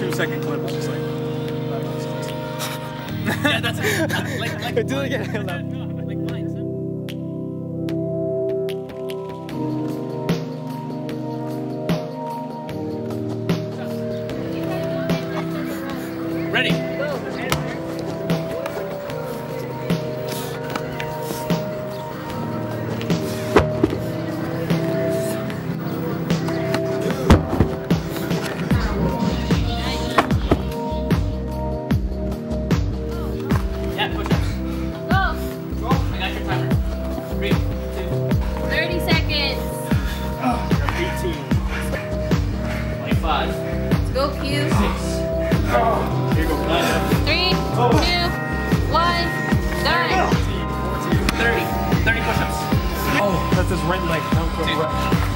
2-second clip is just like. Yeah, that's it. Like Do it again. like mine, son. Ready. Yeah, push-ups. Go. I got your timer. 3, 2, 30 seconds. 18. 25, Let's go, Q. 6, Here you go. 3, 2, 1, done. 30 push-ups. Oh, that's his right leg. Don't go right.